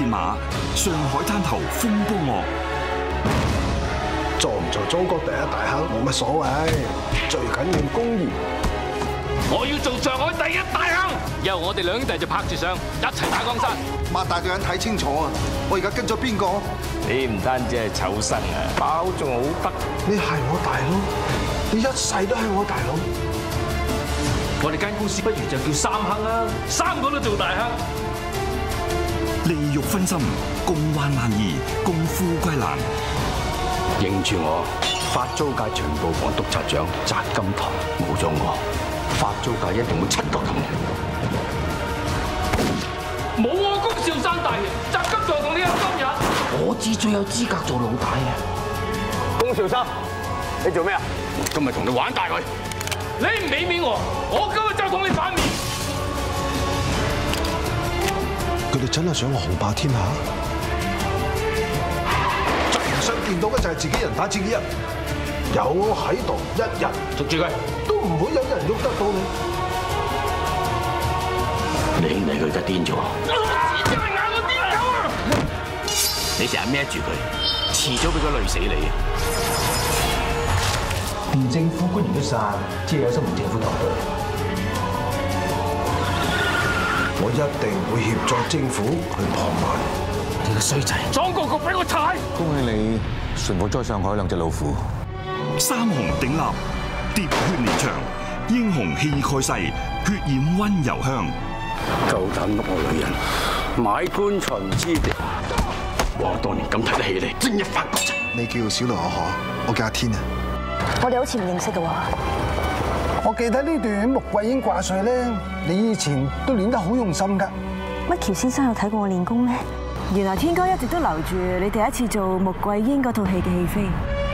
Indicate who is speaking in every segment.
Speaker 1: 鐵馬，上海灘頭風波惡。
Speaker 2: 做唔做中國第一大亨冇乜所謂，最緊要公義。
Speaker 3: 我要做上海第一大亨，以後我哋兩兄弟就拍住上，一齊打江山。
Speaker 4: 擘大對眼睇清楚啊！我而家跟咗邊個？
Speaker 3: 你唔單止係丑生啊，包仲好得。
Speaker 2: 你係我大佬，你一世都係我大佬。
Speaker 3: 我哋間公司不如就叫三亨啦，3個都做大亨。
Speaker 1: 利欲熏心，共患難易，共富貴難。
Speaker 5: 認住我，法租界情報房督察長翟金堂，冇咗我，法租界一定會7個咁。
Speaker 3: 冇我公少山大嘅，翟金堂同你有今日。我至最有資格做老大嘅。
Speaker 5: 龔少生，你做咩啊？今日同你玩大佢。
Speaker 3: 你唔俾面我今日就同你反面。
Speaker 2: 佢哋真係想我雄霸天下？最唔想見到嘅就係自己人打自己人。有我喺度，一日
Speaker 3: 捉住佢，
Speaker 2: 都唔會有人喐得到你。
Speaker 5: 你兄弟佢而家癲咗。
Speaker 3: 真係咬我癲狗啊！
Speaker 5: 你成日孭住佢，遲早俾佢累死你啊！
Speaker 6: 連政府官員都散，只係有心同政府鬥對。
Speaker 2: 我一定會協助政府去破壞。
Speaker 5: 你個衰仔，
Speaker 3: 裝個局俾我踩！
Speaker 7: 恭喜你馴服咗上海2隻老虎。
Speaker 1: 三雄鼎立，喋血連場，英雄氣蓋世，血染溫柔鄉。
Speaker 5: 夠膽喐我女人，買官巡之地。我當年咁睇得起你，正一發國際。
Speaker 4: 你叫小盧我叫阿天啊。
Speaker 8: 我哋好似唔認識嘅喎。
Speaker 2: 我記得呢段穆桂英掛帥咧，你以前都練得好用心㗎。
Speaker 8: 乜喬先生有睇過我練功咩？原來天哥一直都留住你第一次做穆桂英嗰套戲嘅戲飛。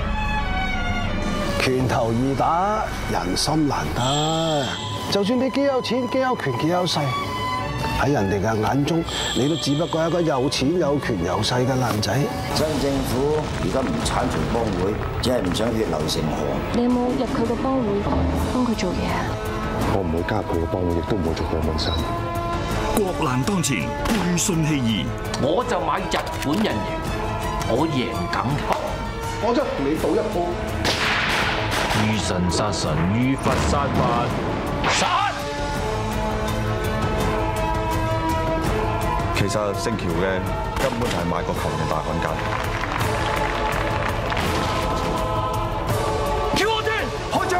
Speaker 2: 拳頭易打，人心難得。就算你幾有錢、幾有權、幾有勢，喺人哋嘅眼中，你都只不過係一個有錢、有權、有勢嘅爛仔。
Speaker 9: 新政府而家唔剷除幫會，只係唔想血流成河。
Speaker 8: 你有冇入佢個幫會幫佢做嘢啊？
Speaker 2: 我唔會加入佢嘅幫會，亦都唔會做佢嘅門生。
Speaker 1: 國難當前，背信棄義。
Speaker 3: 我就買日本人贏，我贏梗。
Speaker 2: 我就同你賭一鋪。
Speaker 3: 遇神殺神，遇佛殺佛，殺！
Speaker 7: 其實姓喬嘅根本就係買個球嘅大漢奸。
Speaker 3: 叫我哋開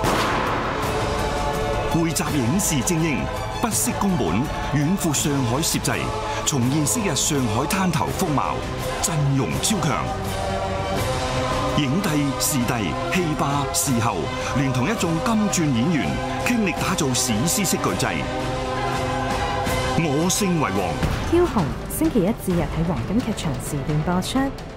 Speaker 1: 仗！匯集影視精英，不惜工本，遠赴上海攝製，重現昔日上海灘頭風貌，陣容超強。影帝、視帝、戲霸、視后，連同一眾金鑽演員，傾力打造史詩式巨製。我姓為王。
Speaker 10: 梟雄星期1至日喺黃金劇場時段播出。